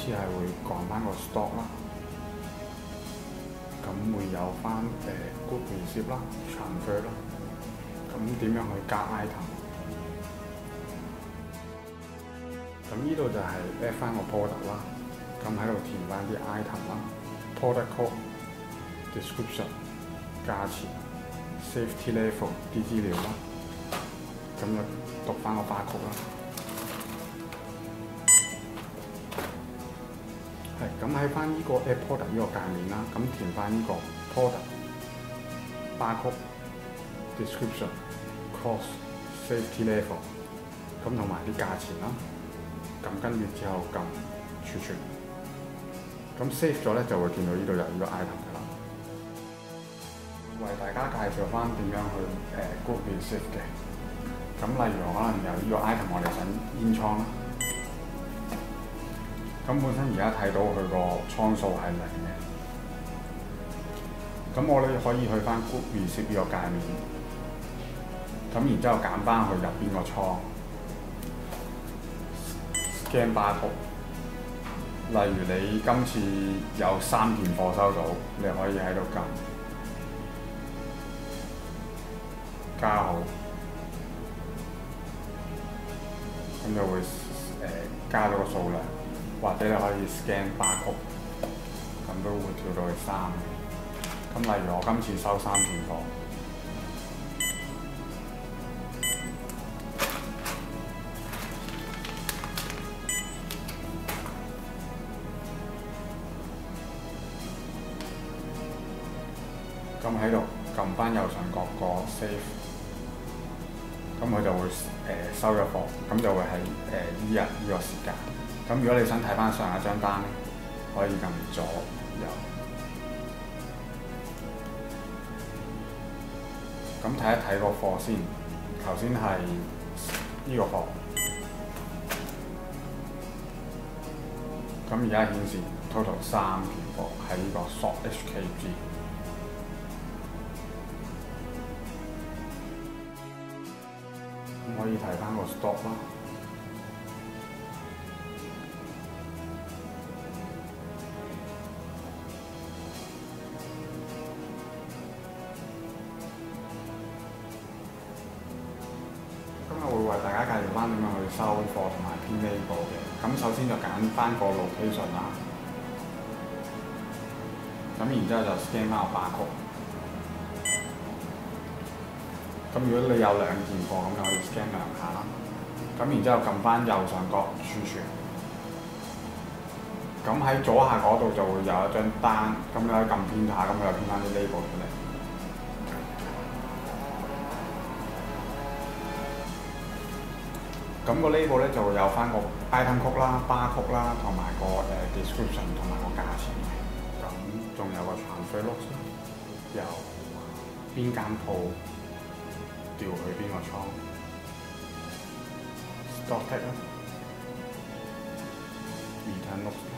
次係會講翻個 stock 啦，咁會有翻good receipt 啦、transfer 啦，咁點樣去加 item？ 咁呢度就係 add 翻個 product 啦，咁喺度填翻啲 item 啦 ，product code、description、價錢、safety level 啲資料啦，咁就讀翻個 barcode 啦。咁喺翻呢個 add product 呢個界面啦，咁填翻呢個 product、barcode、description、cost、safety level， 咁同埋啲價錢啦。咁跟住之後撳儲存，咁 save 咗咧就會見到呢度有呢個 item 㗎啦。為大家介紹翻點樣去good receipt 嘅。咁例如可能有呢個 item 我哋想煙倉啦，咁本身而家睇到佢個倉數係0嘅，咁我哋可以去翻 good receipt 呢個界面，咁然之後揀翻去入邊個倉。scan barcode， 例如你今次有3件貨收到，你可以喺度撳加號，咁就會加咗個數量，或者你可以 scan barcode， 咁都會跳到去3嘅。咁例如我今次收3件貨。咁喺度撳翻右上角個 save， 咁佢就會收咗貨，咁就會喺依日呢個時間。咁如果你想睇翻上一張單咧，可以撳左右。咁睇一睇個貨先，頭先係呢個貨，咁而家顯示 total 3件貨喺呢個 short HKG。可以睇翻個 stock 啦。今日會為大家介紹翻點樣去收貨同埋編 label 嘅。咁首先就揀翻個 location 啦，咁然之後就 scan 翻個 barcode。咁如果你有2件貨，咁就可以 scan 2下啦。咁然之後撳翻右上角儲存。咁喺左下嗰度就會有一張單，咁你可以撳編下，咁佢就編翻啲 label 出嚟。咁個 label 咧就會有翻個 item code 啦、barcode 啦，同埋個description 同埋個價錢嘅。咁仲有個 transfer loss 由邊間鋪調去邊個倉 ，stock tag 啦 ，return loss。